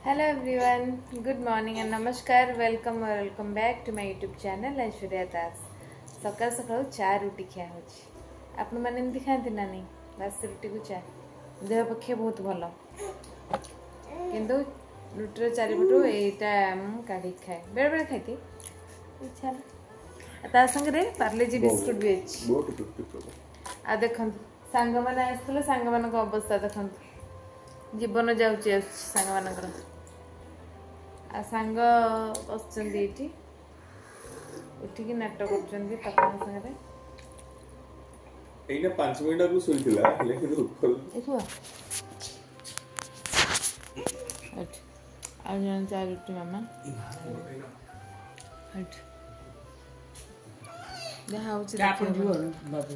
Hello everyone, good morning and नमस्कार। Welcome back to my YouTube channel Aishwarya Das. सकाल सकाल चा रुटी खिया होची। आपण माने एमती खाती ना नहीं? बस रुटी को चा देह पक्षे बहुत भल, किंतु रुटीर चारिपटू यहाँ काढ़ी खाए बेले बेले खाई इच्छा ता संगे पार्लेजी बिस्कुट भी अच्छी। आ देखो सांग मैंने आसते सांग मान अवस्था देखो, जीवन जाऊँगी सांग मानकर सांग बस उठिकी नाटक कर पापा सागर एइना 5 मिनिट आगु सोइथिला हेले कि उठल देखो हट आ जन चार रुटी मामा हट देहा होची बाबू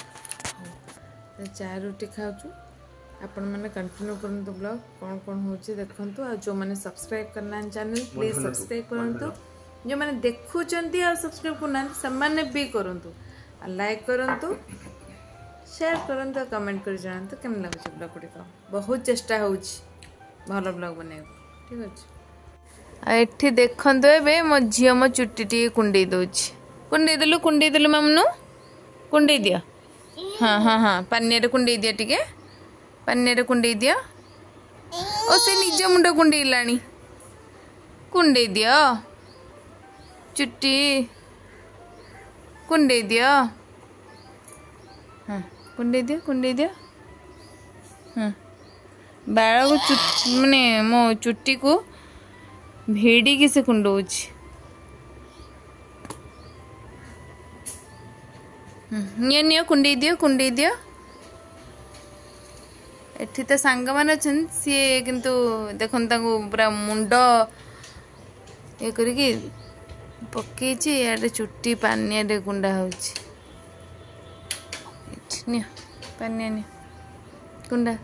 चार रुटी खाऊछु। आपण मैंने कंटिन्यू करंतु ब्लॉग कौन कौन होची देखंतु। आ जो मैंने सब्सक्राइब करना चैनल प्लीज सब्सक्राइब करंतु। जो मैंने देखुचंती आ सब्सक्राइब करना सम्माने भी करंतु, आ लाइक करंतु, शेयर करंतु, कमेंट कर जानतु केम लागुछ ब्लॉग गुड़िक। बहुत चेष्टा होची भल ब्लॉग बनेको, ठीक अछि। आ एठी देखंतु एबे मो झियो मो चुट्टी टी कुंडई दोछि। कुंडई देलु मामनु कुंडई दियो। हाँ हाँ हाँ पानी रे कुंडई दिया टिके, पानी रे कुंडई दियो। ओ से निज मुंड कुंडई लानी, कुंडई दियो चुट्टी कुंडई दियो। हाँ कुंडई दियो। हाँ बाल को माने मो चुट्टी को भेड़ी की से कुंडौछि। नियो कुंडई दियो। एठी तो सांग मान अच्छन सी किंतु देखन तांको पूरा मुंड ये करिकी पकेछि। याडे चुट्टी पानी रे गुंडा होछि। नियो पानी नियो गुंडा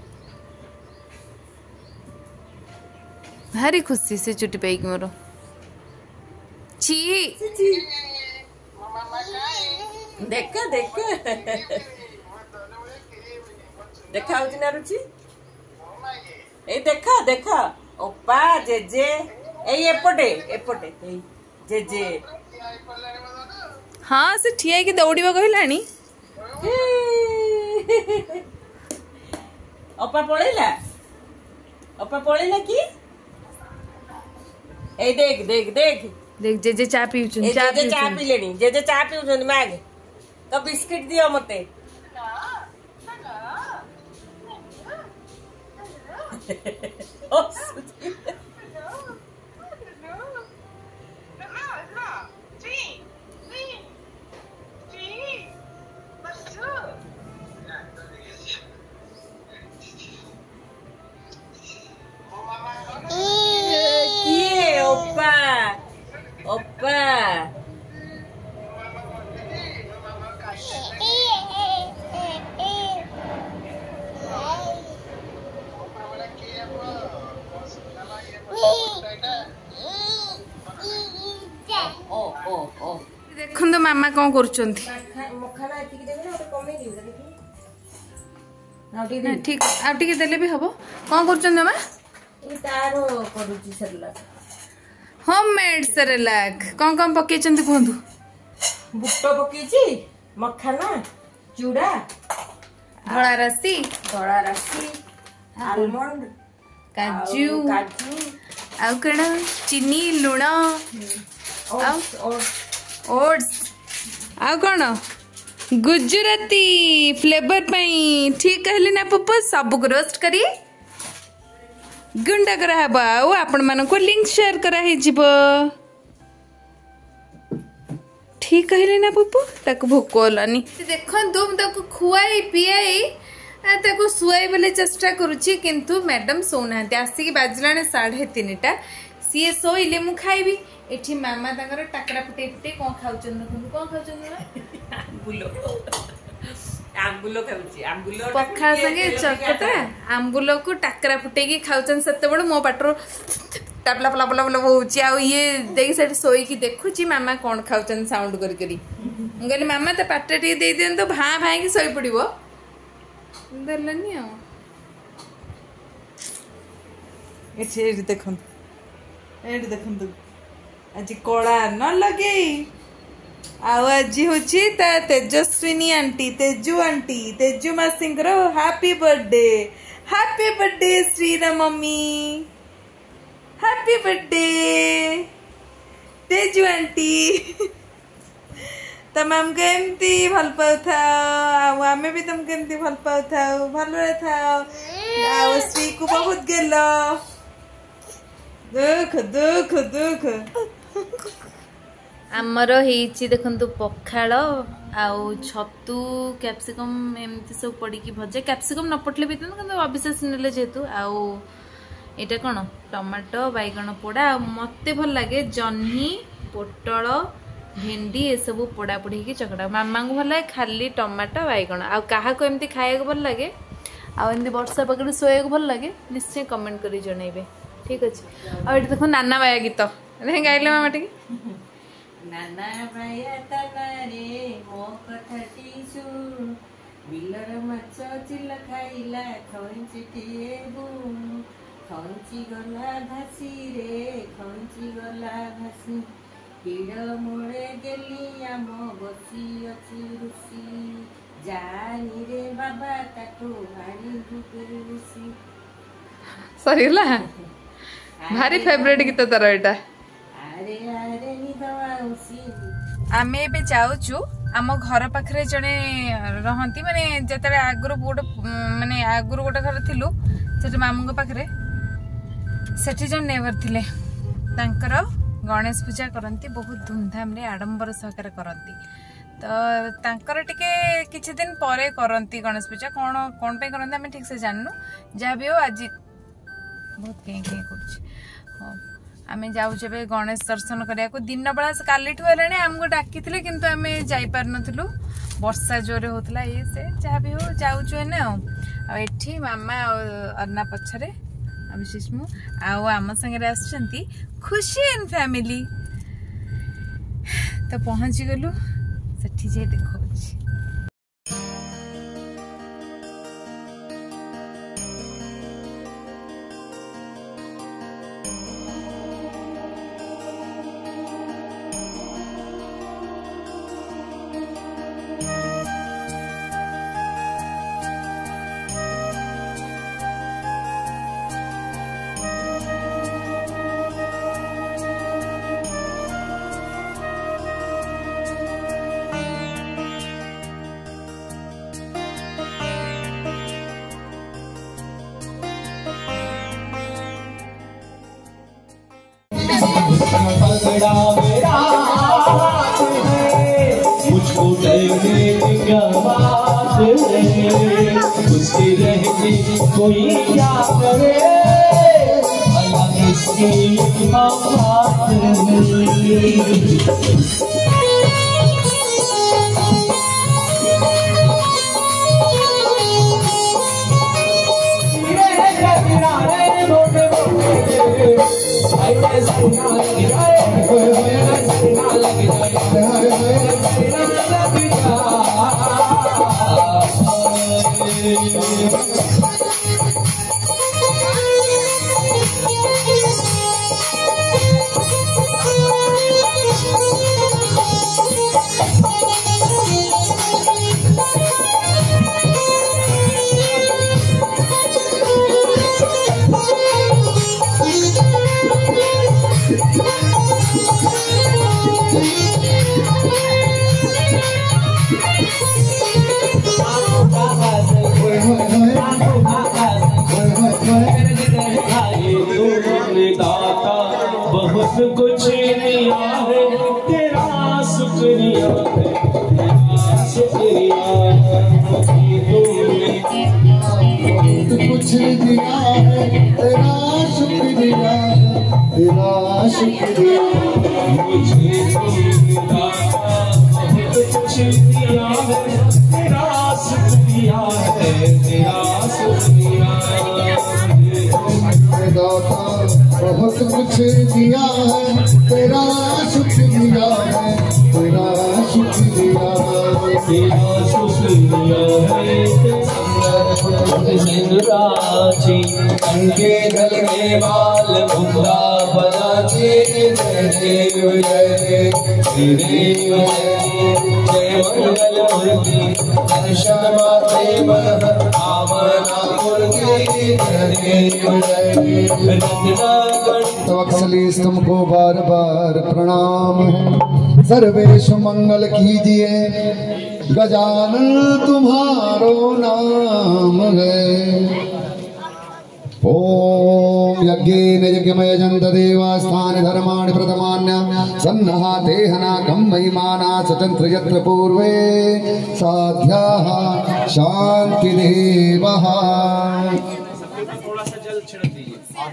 भारी खुशी से चुट्टी पाई मोर छी देख देखा होची ना रुचि ए देखा ओपा जेजे ए एपटे जेजे हाँ से ठिया की दौड़िबा कहलानी। ओपा पळैला कि ए देख जे चा पीउछन चा पीलेनी जे चा पीउछन माग तो बिस्किट दियो मते। ओपा देखन तो मामा कौन करूचंती। ठीक आ टिके देले भी हबो। कौन करूचंती मामा? होममेड सेरेलैक कौन पकेचंती कहंतु। बुट पकेची, मखाना, चूड़ा, धड़ा राशि, आलमंड, काजू आ कण चीनी लुण ओट्स आ कौन गुजराती फ्लेवर पाई। ठीक कहली ना पप्पू, सब को रोस्ट करी गुंडा कराहबा आ आपण मान को लिंक शेयर कराही जीव। ठीक कहले ना पप्पू, ताको भोक होलानी। देखंतु ताको खुआई पियाई ताको सुआई बेले चेष्टा करूची, किंतु मैडम सोनाहांती। आसिकी बाजलाने 3:30 सी सोइले मु खाइबी। एठी मामा तांकर टाकरा फुटे कोन खाउचन आंबुलो खाउची पखा संगे चकटा आंबुलो को टाकरा फुटे की खाउचन। सते बड़ मो पाटरो टापला पला पला पला होची। आ ये देख सेठी सोई की देखुची मामा कोन खाउचन साउंड करी करी। मु कहली मामा त पाटे टी दे देन तो भां भां की सोई पड़िबो दलनी आ ये देखो आज कला न लगे आज हूँ तेजस्विनी आंटी तेजु मासी हैप्पी बर्थडे श्रीरा mummy happy birthday Teju aunty तम हमको एमती भल पाऊ आमे भी तुमको एमती भल पाऊ भल था श्री को बहुत गेल दुख दुख दुख आमर होइछि देखंतु पखाळ आउ छतु कैप्सिकम एमती सब पड़ी की भजा कैप्सिकम न पटले भी तो अविश्वास नेले जेतु आउ एटा कोन टमाटो बैगण पोड़ा मते भल लागे जन्ही पोटल भेंडी ये सब पोड़ा पोड़ी की चकड़ा मामा को भल लगे खाली टमाटो बैगण आ क्या एमती खाया भल लगे आमती वर्षा पाखे शोया भल लगे निश्चय कमेंट कर जनइबे ठीक अच्छे आ देखो नाना बाया गीत गाइले मामा टी नाना बाया तना रे मो कथाटी सुन बिलर माछ चिल खाइला खंचिटिए बुन खंची गला भासी रे खंची गला भासी हिड़ मोड़े गेली आम बसी अच्छी रुसी जानी रे बाबा ताको भारी भूकरी रुसी सरीला भारी फेवरेट गीत तार एटा अरे अरे निदवा उसी आमे बे जाउचु आम घर पाखरे जने रहंती माने जतरे आगुर गोटे माने आगुर गोटे घर थिलु सेठी मामू पाखरे सेठी जन नेबर थिले तांकर गणेश पूजा करती बहुत धूमधाम रे आडंबर सहकार करती तो तांकर टिके किछि दिन परे करती गणेश पूजा कौन पे करती आम ठीक से जाननु जहाँ भी हो आज बहुत कहीं कर आम जाऊे गणेश दर्शन करने को दिन बेला काली आमको डाकी किंतु आम जापार नु वर्षा जोरे होता ये से जहाँ भी हो जाऊे एठी मामा अन्ना पछरे आम शिशमु आम संगे आसुंती खुशी एंड फैमिली तो पहुंची गलु सेठी जे देखो पगड़ा मेरा मुझको डरने क्या बात है उसके रहने कोई क्या करे अलग इसकी बात बहुत कुछ दिया है तेरा शुक्रिया है तेरा शुक्रिया कुछ दिया है तेरा शुक्रिया तेरा शुक्रिया मुझे बहुत कुछ दिया है तेरा शुक्रिया है तेरा शुक्रिया बहुत कुछ दिया है तेरा शुक्रिया है तेरा शुक्रिया तेरा शुक्रिया है अंके गल में बाल मुंदा बनाते जय देव जय देव जय मंगल मूर्ति दर्शन माते मन आमना मूर्ति जय देव जय तवक्सली तुमको बार बार प्रणाम है सर्वेश मंगल कीजिए गजानन तुम्हारो नाम है ओम यज्ञेन यज्ञमय जंत देवास्थान धर्माणि प्रथमान्य सन्नहा देहना कम महिमाना स्वतंत्र यत्र पूर्वे साध्याः शांति देवः थोड़ा सा जल छिड़क दीजिए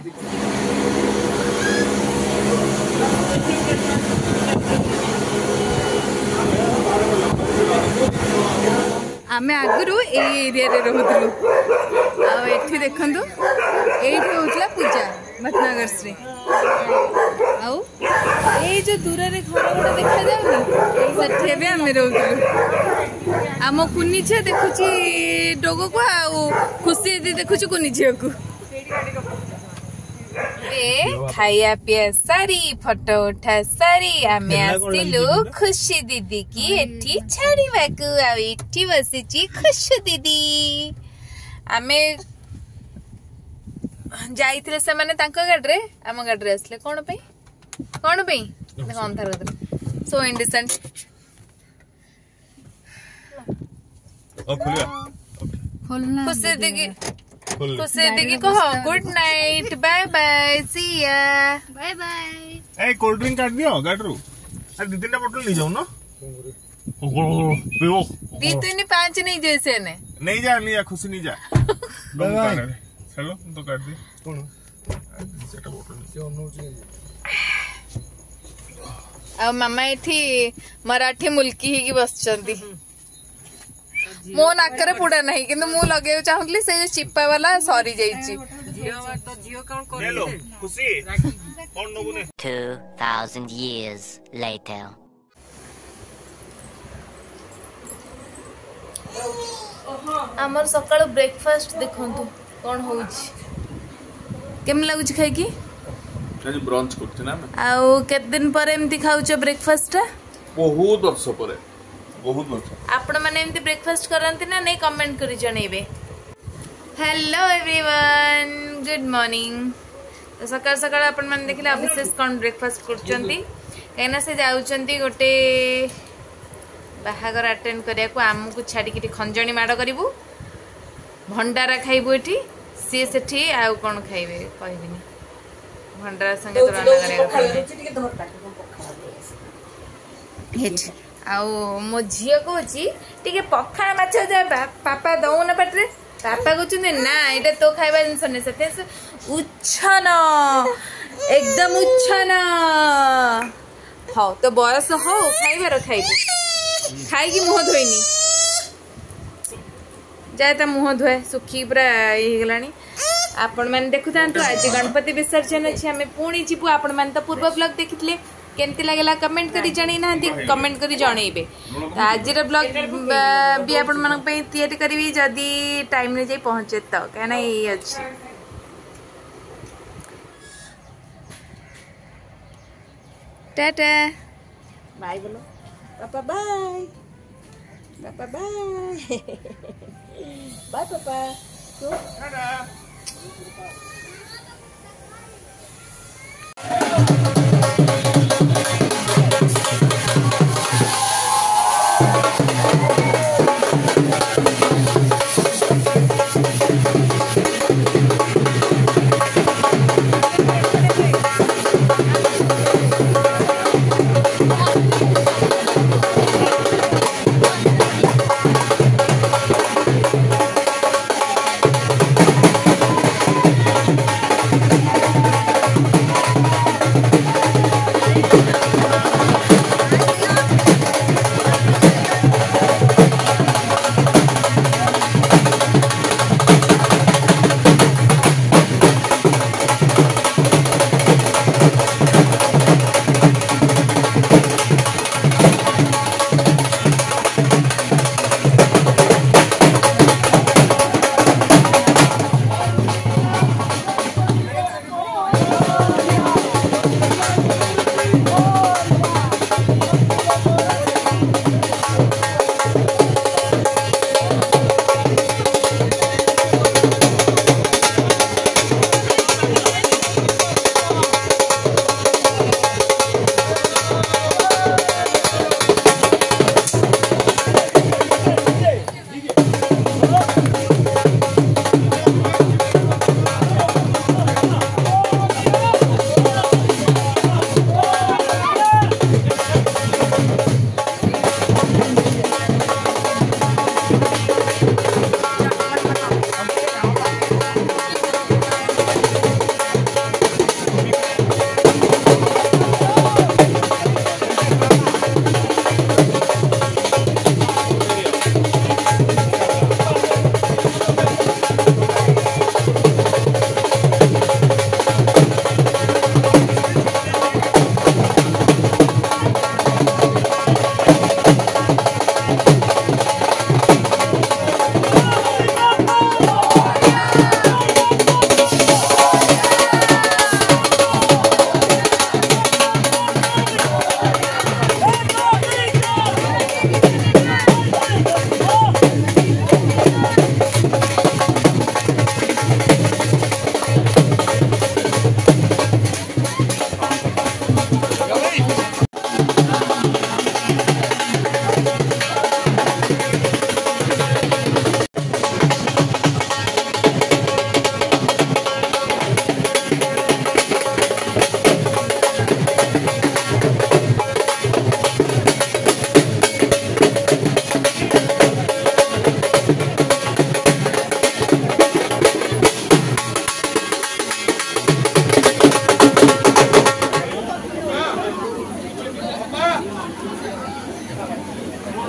आमे आगुरु ए एरिया रे रहउतलु आ एठी देखंतु एठी होतला पूजा भटनागर श्री आउ ए जो दूर रे घर गोटा देखा जाउनी सठे बे आमे रहउतलु आम कुनी छे देखुची डोगो को आउ खुशी दी देखुची कुनी छे को ए खाया पिया सारी फोटो उठा सारी आमे आसिलु खुशी दीदी की एठी छाड़ीबाकू आ एठी बसिची खुशी दीदी आमे जाइथिले से माने तांको गाडी रे आम गाडी रे असले कोन पे अंधार कर सो इंडिसेंट ओ खुलिया खोलना खुशी दीदी खुशी दीदी कहो good night bye bye see ya bye bye ए कोल्ड ड्रिंक काट दियो गाडरू आ दी तीन बोतल ले जाओ ना पियो दी तीन पांच नहीं जैसे ने नहीं जा लिया खुशी नहीं जा बाय चलो तो काट दे कोन सेटा बोतल से ओनो आ मामा एठी मराठी मुल्की ही की बसचंदी मो नाकरे पुडा नहीं किंतु मु लगे चाहूली से जो चिप्पा वाला सॉरी जाईची झियो कौन कर ले लो खुशी कौन नबु ने 2000 years later हमर सकाळ ब्रेकफास्ट देखंतु कोन होउची केम लागुची खाई की आज ब्रंच करते ना आउ केत दिन पर एमती खाउछ ब्रेकफास्ट बहुत वर्ष परे बहुत वर्ष आपण माने एमती ब्रेकफास्ट करंती ना नहीं कमेंट करी जणेबे हेलो एवरीवन गुड मॉर्निंग तो सकाळ सकाळ आपण माने देखिले अभिषेक कोन ब्रेकफास्ट करचंती केना से जाउचंती गोटे बाहागर अटेंड करिया को आमु को छाडी किटी खंजणी माड करिवु भंडारा खाइबु एठी सी सेठी आउ कोन खाइबे कहबिनी भंडारा संगे तो राना करिया हेठ आउ मो झियो कहूची टिके पखाळ माछ जा पापा दउ ना पटरे पापा कहउछन ना एटा तो खाइबा जिंस ने सते उच्छन एकदम उच्छन हो तो बयस हो खाइबार खाइबू खाई मुह धोईनी जाए ता मुह धोए सुखी पूरा ये गलानी आपण मैंने देखु थांतु आज गणपति विसर्जन अछि हमें पुणी जीवु आपण मैंने तो पूर्व ब्लॉग देखितले केमती लागला कमेंट करी जणी नांती कमेंट करी जणेबे आज रे ब्लॉग भी आपण मन पे तैयारी करबी जदी टाइम रे जाई पहुंचे तो कहना ये अछि टाटा बाय बोलो पापा बाय पापा बाय बाय पापा टाटा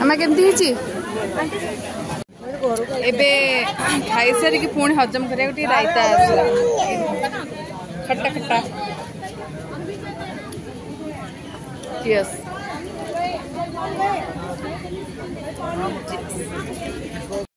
मामा केमती ହେଇଛି ଏବେ ଖାଇ ସାରିକି ପୁଣି ହଜମ କରିବାକୁ ଟିକେ ରାଇତା ଆସିଲା ଖट्टा खट्टा Cheers.